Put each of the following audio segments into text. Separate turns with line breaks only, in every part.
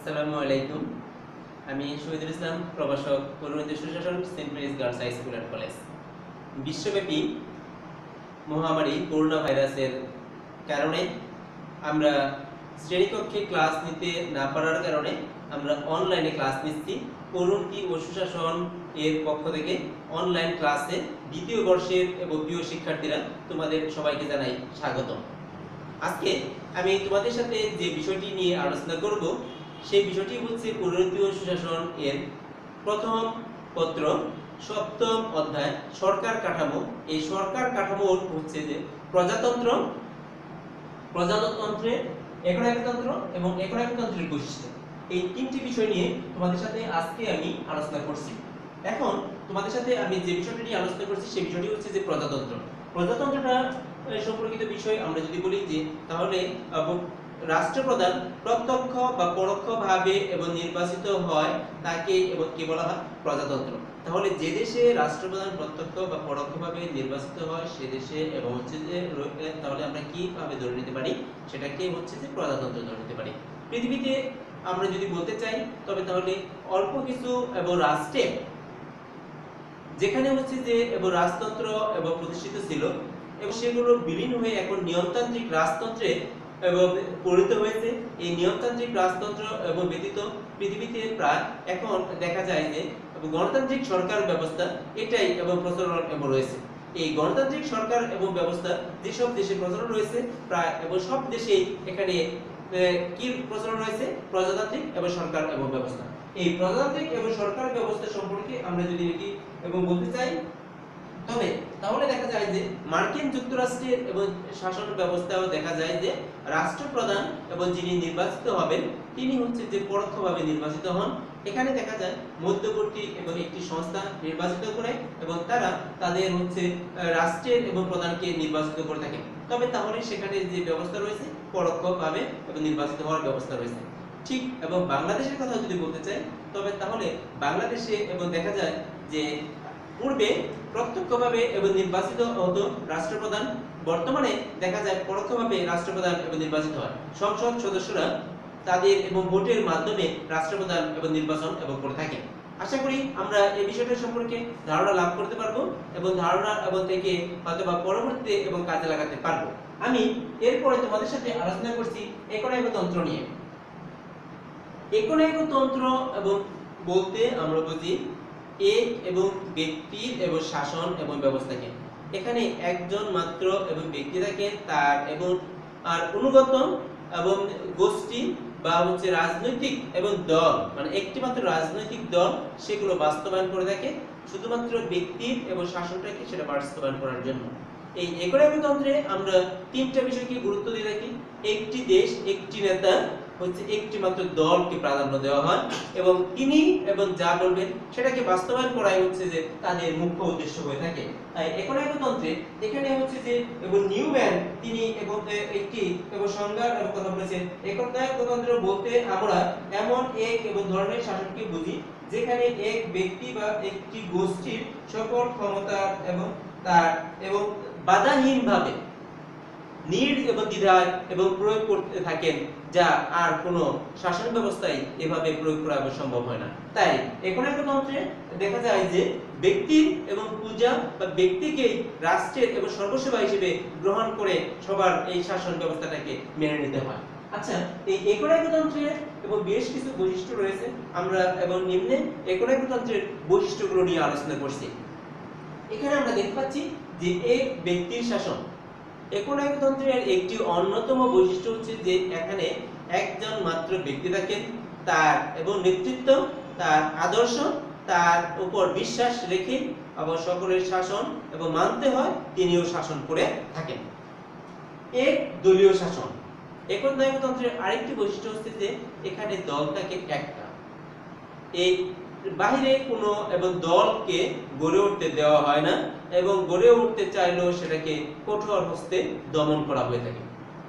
আসসালামু আলাইকুম। আমি শহীদুল ইসলাম, প্রভাষক, পরিণতি সুশাসন, Saint Mary's girls high school and college. বিশ্বব্যাপী মহামারী করোনা ভাইরাসের কারণে আমরা শ্রেণীকক্ষে ক্লাস নিতে না পারার কারণে আমরা অনলাইনে ক্লাস নিচ্ছি। পরিণতি ও সুশাসন এর পক্ষ থেকে অনলাইন ক্লাসে দ্বিতীয় বর্ষের এবং প্রিয় শিক্ষার্থীরা, তোমাদের সবাইকে জানাই স্বাগতম। আজকে আমি তোমাদের সাথে যে বিষয়টি নিয়ে আলোচনা করব সেই বিষয়টি হচ্ছে পরিণতি ও সুশাসন এর প্রথম পত্র, সপ্তম অধ্যায় সরকার কাঠামো। এই সরকার কাঠামোর হচ্ছে যে প্রজাতন্ত্র, প্রজাতন্ত্রের একনায়কতন্ত্র এবং একনায়কতন্ত্রের বৈশিষ্ট্য, এই তিনটি বিষয় নিয়ে তোমাদের সাথে আজকে আমি আলোচনা করছি। এখন তোমাদের সাথে আমি যে বিষয়টি নিয়ে আলোচনা করছি সেই বিষয়টি হচ্ছে যে প্রজাতন্ত্র। প্রজাতন্ত্রটা সম্পর্কিত বিষয় আমরা যদি বলি যে তাহলে রাষ্ট্রপ্রধান প্রত্যক্ষ বা পরোক্ষভাবে এবং নির্বাচিত হয় তাকে এবং কি বলা হয় প্রজাতন্ত্র। তাহলে যে দেশে রাষ্ট্রপ্রধান প্রত্যক্ষ বা পরোক্ষভাবে নির্বাচিত হয় সে দেশে এবং হচ্ছে যে তাহলে আমরা কিভাবে ধরে নিতে পারি সেটাকে হচ্ছে যে প্রজাতন্ত্র ধরে নিতে পারি। পৃথিবীতে আমরা যদি বলতে চাই তবে তাহলে অল্প কিছু এবং রাষ্ট্রে যেখানে হচ্ছে যে এবং রাজতন্ত্র এবং প্রতিষ্ঠিত ছিল এবং সেগুলো বিলীন হয়ে এখন নিয়মতান্ত্রিক রাজতন্ত্রে এবং পরিণত হয়েছে। এই নিয়মতান্ত্রিক রাজতন্ত্র এবং ব্যতীত পৃথিবীতে প্রায় এখন দেখা যায় যে গণতান্ত্রিক সরকার ব্যবস্থা এটাই এবং প্রচলন এবং রয়েছে। এই গণতান্ত্রিক সরকার এবং ব্যবস্থা যেসব দেশে প্রচলন রয়েছে প্রায় এবং সব দেশেই এখানে কি প্রচলন রয়েছে প্রজাতান্ত্রিক এবং সরকার এবং ব্যবস্থা। এই প্রজাতান্ত্রিক এবং সরকার ব্যবস্থা সম্পর্কে আমরা যদি দেখি এবং বলতে চাই তবে তাহলে দেখা যায় যে মার্কিন যুক্তরাষ্ট্রের এবং শাসন ব্যবস্থাও দেখা যায় যে রাষ্ট্রপ্রধান এবং যিনি নির্বাচিত হবেন তিনি হচ্ছে যে পরোক্ষভাবে নির্বাচিত হন। এখানে দেখা যায় মধ্যবর্তী এবং একটি সংস্থা নির্বাচিত করে এবং তারা তাদের হচ্ছে রাষ্ট্রের এবং প্রধানকে নির্বাচিত করে থাকে। তবে তাহলে সেখানে যে ব্যবস্থা রয়েছে পরোক্ষভাবে এবং নির্বাচিত হওয়ার ব্যবস্থা রয়েছে। ঠিক এবং বাংলাদেশের কথা যদি বলতে চাই তবে তাহলে বাংলাদেশে এবং দেখা যায় যে পূর্বে প্রত্যক্ষভাবে এবং নির্বাচিত হতো রাষ্ট্রপ্রধান, বর্তমানে দেখা যায় পরোক্ষভাবে রাষ্ট্রপ্রধান এবং নির্বাচিত হয়। সংসদ সদস্যরা তাদের এবং ভোটের মাধ্যমে রাষ্ট্রপ্রধান এবং নির্বাচন এবং করে থাকেন। আশা করি আমরা এই বিষয়টা সম্পর্কে ধারণা লাভ করতে পারবো এবং ধারণা এবং থেকে হয়তোবা পরবর্তীতে এবং কাজে লাগাতে পারবো। আমি এরপরে তোমাদের সাথে আলোচনা করছি একনায়কতন্ত্র নিয়ে। একনায়কতন্ত্র এবং বলতে আমরা বুঝি এক এবং ব্যক্তির এবং শাসন এবং ব্যবস্থাকে। এখানে একজন মাত্র এবং ব্যক্তি থাকে তার এবং আর অনুগত এবং গোষ্ঠী বা হচ্ছে রাজনৈতিক এবং দল, মানে একটি মাত্র রাজনৈতিক দল সেগুলো বাস্তবায়ন করে থাকে শুধুমাত্র ব্যক্তির এবং শাসনটাকে সেটা বাস্তবায়ন করার জন্য। এই একনায়কতন্ত্রে আমরা তিনটা বিষয়কে গুরুত্ব দিয়ে থাকি। একটি দেশ, একটি নেতা, হচ্ছে একটি মাত্র দলকে প্রাধান্য দেওয়া হয় এবং তিনি এবং যা বলবেন সেটাকে বাস্তবায়ন করাই হচ্ছে যে তাদের মুখ্য উদ্দেশ্য হয়ে থাকে। তাই একনায়কতন্ত্রে এখানে হচ্ছে যে এবং নিউম্যান তিনি এবং একটি এবং সংজ্ঞার কথা বলেছেন। একনায়কতন্ত্র বলতে আমরা এমন এক এবং ধরনের শাসনকে বুঝি যেখানে এক ব্যক্তি বা একটি গোষ্ঠীর সকল ক্ষমতা এবং তার এবং বাধাহীনভাবে এবং দ্বিধায় এবং প্রয়োগ করতে থাকেন, যা আর কোনো শাসন ব্যবস্থায় এভাবে প্রয়োগ করা সম্ভব হয় না। তাই একনায়কতন্ত্রে দেখা যায় যে ব্যক্তির এবং পূজা বা ব্যক্তিকেই রাষ্ট্রের এবং সর্বসেবা হিসেবে গ্রহণ করে সবার এই শাসন ব্যবস্থাটাকে মেনে নিতে হয়। আচ্ছা, এই একনায়কতন্ত্রের এবং বেশ কিছু বৈশিষ্ট্য রয়েছে। আমরা এবং নিম্নে একনায়কতন্ত্রের বৈশিষ্ট্যগুলো নিয়ে আলোচনা করছি। এখানে আমরা দেখতে পাচ্ছি যে এক ব্যক্তির শাসন। একনায়কতন্ত্রের একটি অন্যতম বৈশিষ্ট্য হচ্ছে যে এখানে একজন মাত্র ব্যক্তি থাকেন, তার এবং নেতৃত্ব, তার আদর্শ, তার উপর বিশ্বাস রেখে আবার সকলের শাসন এবং মানতে হয়, তিনিও শাসন করে থাকেন। এক দলীয় শাসন। একনায়কতন্ত্রের আরেকটি বৈশিষ্ট্য হচ্ছে যে এখানে দল থাকে একটা, এই বাহিরে কোনো এবং দলকে গড়ে উঠতে দেওয়া হয় না এবং গড়ে উঠতে চাইলেও সেটাকে কঠোর হস্তে দমন করা হয়ে থাকে।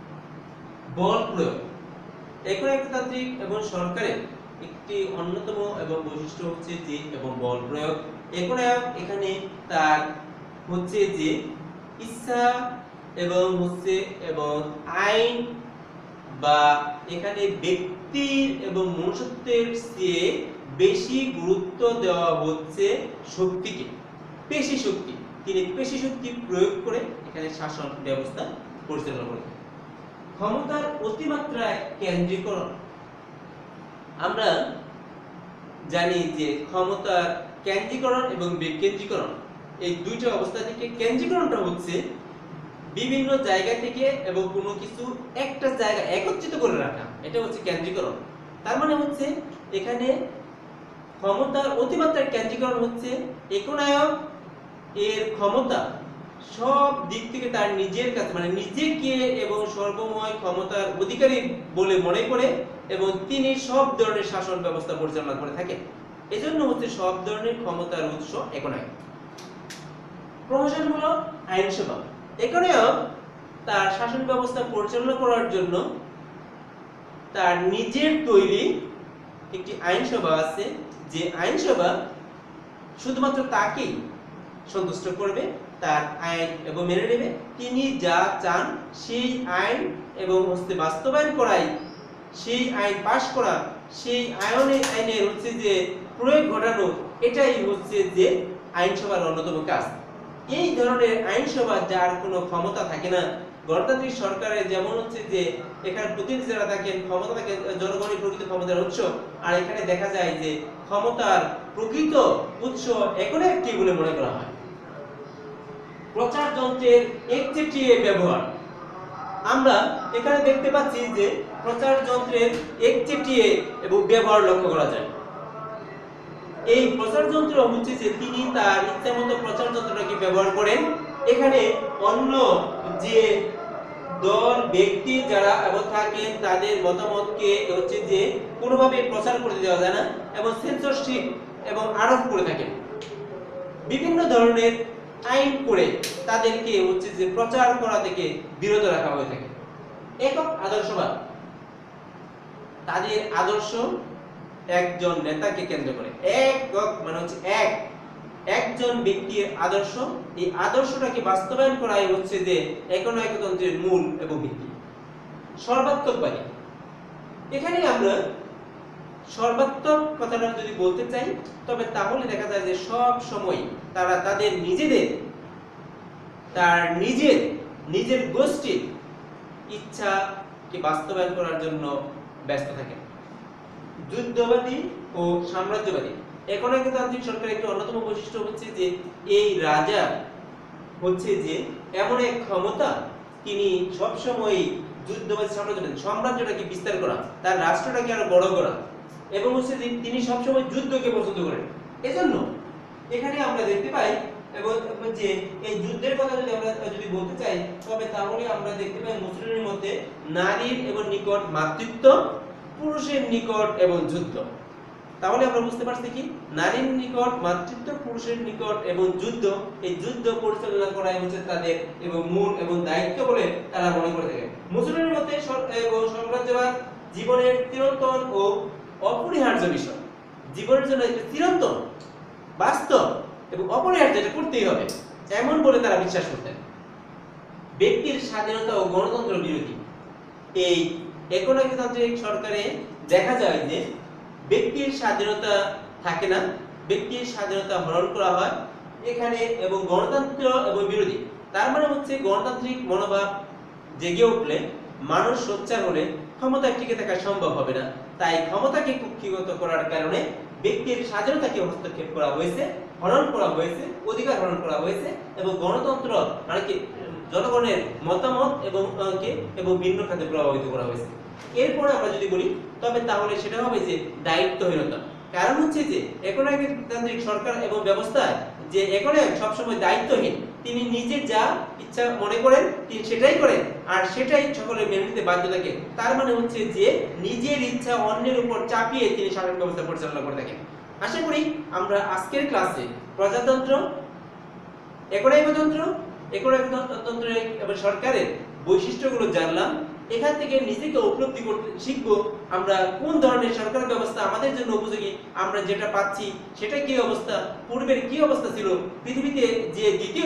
বল প্রয়োগ। একনায়কতান্ত্রিক এবং সরকারের একটি অন্যতম এবং বৈশিষ্ট্য হচ্ছে যে এবং বল প্রয়োগ। একনায়ক এখানে তার হচ্ছে যে ইচ্ছা এবং হচ্ছে এবং আইন বা এখানে ব্যক্তির এবং মনুষ্যত্বের চেয়ে বেশি গুরুত্ব দেওয়া হচ্ছে শক্তিকে, পেশি শক্তি। তিনি পেশি শক্তি প্রয়োগ করে এখানে শাসন ব্যবস্থা পরিচালনা করেন। ক্ষমতার অতিমাত্রায় কেন্দ্রীকরণ। আমরা জানি যে ক্ষমতার কেন্দ্রীকরণ এবং বিকেন্দ্রীকরণ এই দুইটা অবস্থা থেকে কেন্দ্রীকরণটা হচ্ছে বিভিন্ন জায়গা থেকে এবং কোনো কিছু একটা জায়গা একত্রিত করে রাখা, এটা হচ্ছে কেন্দ্রীকরণ। তার মানে হচ্ছে এখানে ক্ষমতার অতিমাত্রার কেন্দ্রীকরণ হচ্ছে একনায়ক এর ক্ষমতা সব দিক থেকে তার নিজের কাছে, মানে নিজেকে এবং সর্বময় ক্ষমতার অধিকারী বলে মনে করে এবং তিনি সব ধরনের শাসন ব্যবস্থা পরিচালনা করে থাকেন। এজন্য হচ্ছে সব ধরনের ক্ষমতার উৎস একনায়ক। প্রশাসনমূলক আইনসভা। একনায়ক তার শাসন ব্যবস্থা পরিচালনা করার জন্য তার নিজের তৈরি একটি আইনসভা আছে, যে আইনসভা শুধুমাত্র তাকেই সন্তুষ্ট করবে, তার আইন এবং মেনে নেবে। তিনি যা চান সেই আইন এবং হচ্ছে বাস্তবায়ন করাই, সেই আইন পাশ করা, সেই আইনের হচ্ছে যে প্রয়োগ ঘটানো, এটাই হচ্ছে যে আইনসভার অন্যতম কাজ। এই ধরনের আইনসভা যার কোনো ক্ষমতা থাকে না, গণতান্ত্রিক সরকারের যেমন হচ্ছে যে এখানে প্রতিনিধি যারা থাকেন ক্ষমতা থাকে জনগণের প্রকৃত ক্ষমতার উৎস, আর এখানে দেখা যায় যে ক্ষমতার প্রকৃত উৎস একনায়ককে বলে মনে করা হয়। প্রচার যন্ত্রের একচেটিয়া ব্যবহার। আমরা এখানে দেখতে পাচ্ছি যে প্রচার যন্ত্রের একচেটিয়া এবং ব্যবহার লক্ষ্য করা যায়। এই প্রচার যন্ত্র হচ্ছে যে তিনি তার ইচ্ছা মতো প্রচার যন্ত্রটাকে ব্যবহার করেন। এখানে অন্য যে দল ব্যক্তি যারা এবং থাকেন তাদের মতামতকে হচ্ছে যে কোনোভাবে প্রচার করতে দেওয়া যায় না এবং সেন্সরশিপ এবং আরোপ করে থাকেন। বিভিন্ন ধরনের আইন করে তাদেরকে হচ্ছে যে প্রচার করা থেকে বিরত রাখা হয়ে থাকে। একক আদর্শবাদ। তাদের আদর্শ একজন নেতাকে কেন্দ্র করে। একক মানে হচ্ছে একজন ব্যক্তির আদর্শ, এই আদর্শটাকে বাস্তবায়ন করাই হচ্ছে যে একনায়কতন্ত্রের মূল এবং ভিত্তি। সর্বাত্মকবাদী। এখানে আমরা সর্বাত্মক কথাটা যদি বলতে চাই তবে তাহলে দেখা যায় যে সব সময় তারা তাদের নিজের গোষ্ঠীর ইচ্ছাকে বাস্তবায়ন করার জন্য ব্যস্ত থাকেন। যুদ্ধবাদী ও সাম্রাজ্যবাদী। একনায়কতান্ত্রিক সরকারের একটি অন্যতম বৈশিষ্ট্য হচ্ছে যে এই রাজা হচ্ছে যে এমন এক ক্ষমতা, তিনি সবসময় যুদ্ধবাদী সাম্রাজ্যটাকে বিস্তার করা, তার রাষ্ট্রটাকে আরো বড় করা এবং হচ্ছে যে তিনি সবসময় যুদ্ধকে পছন্দ করেন। এজন্য এখানে আমরা দেখতে পাই এবং যে এই যুদ্ধের কথা যদি বলতে চাই তবে তাহলে আমরা দেখতে পাই মুসলিমের মধ্যে নারীর এবং নিকট মাতৃত্ব, পুরুষের নিকট এবং যুদ্ধ। তাহলে আমরা বুঝতে পারছি কি নারীর নিকট মাতৃত্ব, পুরুষের নিকট এবং যুদ্ধ, এই যুদ্ধ পরিচালনা করাই হচ্ছে তাদের এবং মূল এবং দায়িত্ব বলে তারা মনে করে থাকে। মুসলিমের মধ্যে সাম্রাজ্যবাদ জীবনের চিরন্তন ও অপরিহার্য বিষয়, জীবনের জন্য একটা চিরন্তন বাস্তব এবং অপরিহার্য, এটা করতেই হবে এমন বলে তারা বিশ্বাস করতেন। ব্যক্তির স্বাধীনতা ও গণতন্ত্র বিরোধী। এই একনায়কতান্ত্রিক সরকারে দেখা যায় যে ব্যক্তির স্বাধীনতা থাকে না, ব্যক্তির স্বাধীনতা হরণ করা হয় এখানে এবং গণতন্ত্র এবং বিরোধী। তার মানে হচ্ছে গণতান্ত্রিক মনোভাব জেগে উঠলে, মানুষ সোচ্চার হলে ক্ষমতায় টিকে থাকা সম্ভব হবে না। তাই ক্ষমতাকে কুক্ষিগত করার কারণে ব্যক্তির স্বাধীনতাকে হস্তক্ষেপ করা হয়েছে, হরণ করা হয়েছে, অধিকার হরণ করা হয়েছে এবং গণতন্ত্র মানে কি জনগণের মতামত এবং ভিন্ন খাতে প্রভাবিত করা হয়েছে। এরপরে আমরা যদি বলি তবে তাহলে সেটা হবে যে দায়িত্বহীনতা। কারণ হচ্ছে যে একনায়কতান্ত্রিক সরকার এবং ব্যবস্থায় যে একনায়ক সবসময় দায়িত্বহীন, তিনি নিজে যা ইচ্ছা মনে করেন তিনি সেটাই করেন আর সেটাই সকলে মেনে নিতে বাধ্য থাকে। তার মানে হচ্ছে যে নিজের ইচ্ছা অন্যের উপর চাপিয়ে তিনি শাসন ব্যবস্থা পরিচালনা করে থাকেন। আশা করি আমরা আজকের ক্লাসে প্রজাতন্ত্র, একনায়কতন্ত্র এবং সরকারের বৈশিষ্ট্যগুলো জানলাম। এখান থেকে নিজেকে উপলব্ধি করতে শিখবো আমরা কোন ধরনের সরকার ব্যবস্থা আমাদের জন্য উপযোগী, আমরা যেটা পাচ্ছি সেটা কি অবস্থা, পূর্বের কি অবস্থা ছিল, পৃথিবীতে যে দ্বিতীয়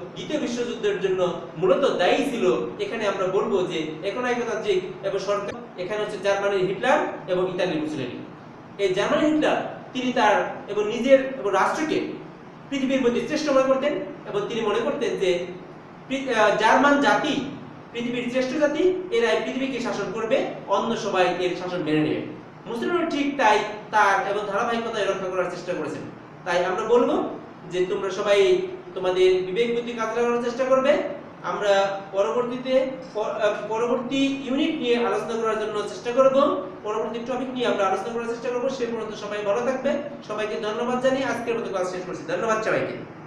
বিশ্বযুদ্ধের জন্য মূলত দায়ী ছিল। এখানে আমরা বলবো যে একনায়কতান্ত্রিক এবং সরকার এখানে হচ্ছে জার্মানির হিটলার এবং ইতালির মুসোলিনি। এই জার্মানির হিটলার তিনি তার এবং নিজের এবং রাষ্ট্রকে পৃথিবীর মধ্যে শ্রেষ্ঠ মনে করতেন এবং তিনি মনে করতেন যে জার্মান জাতি পৃথিবীর শ্রেষ্ঠ জাতি, এরাই পৃথিবীকে শাসন করবে, অন্য সবাই এর শাসন মেনে নেবে। মুসলিমরা ঠিক তাই তার এবং ধারাবাহিকতা রক্ষা করার চেষ্টা করেছেন। তাই আমরা বলবো যে তোমরা সবাই তোমাদের বিবেক বুদ্ধি কাজে লাগানোর চেষ্টা করবে। আমরা পরবর্তী ইউনিট নিয়ে আলোচনা করার জন্য চেষ্টা করব, পরবর্তী টপিক নিয়ে আমরা আলোচনা করার চেষ্টা করব। সে পর্যন্ত সবাই ভালো থাকবে। সবাইকে ধন্যবাদ জানিয়ে আজকের মতো ক্লাস শেষ করছি। ধন্যবাদ সবাইকে।